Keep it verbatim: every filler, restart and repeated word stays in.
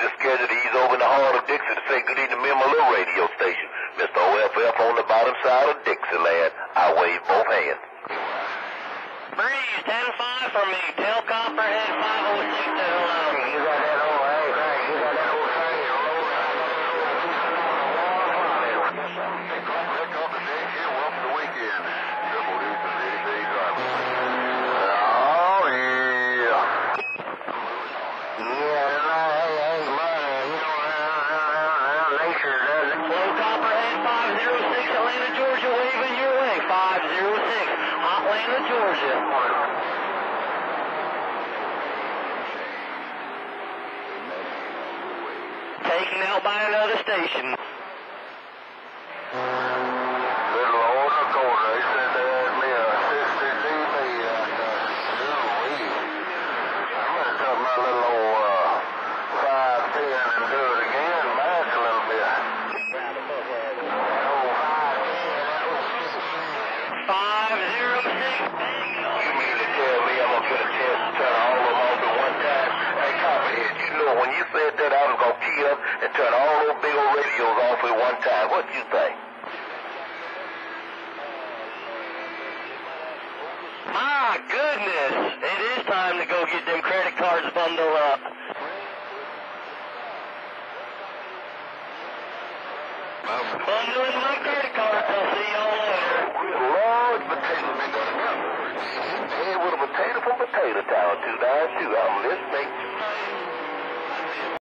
the schedule to ease over in the heart of Dixie to say good evening to me and my little radio station. Mister O F F on the bottom side of Dixieland. I wave both hands. Breeze, ten five for me. Tell Copperhead five oh six to hello. You got that old, hey, hey, you got that old train rolling out of Hey, Copperhead, Copperhead here. Welcome to weekend. Triple Deuce and eighty-three driver. Oh, yeah. Yeah, hey, hey, man, you know, around nature doesn't. Hello, Copperhead five oh six, Atlanta, Georgia, waving your way. five oh six, Atlanta, Georgia. Taken out by another station. Little old Dakota, they said they had me a sister D B and uh, ooh-wee. I'm gonna cut my little old uh, five ten and do it again back a little bit. Oh, five ten, that was five oh six. You mean to tell me I'm gonna get a chance to turn all of them off at one time? Hey, Copperhead, you know when you said that I was gonna key up and turn all those big old radios off at one time. What you think? My goodness, it is time to go get them credit cards bundled up. Bundling my credit cards, I'll see y'all later. Large potatoes been going up. Hey, with a potato from Potato Town, two nine two. I'm listening.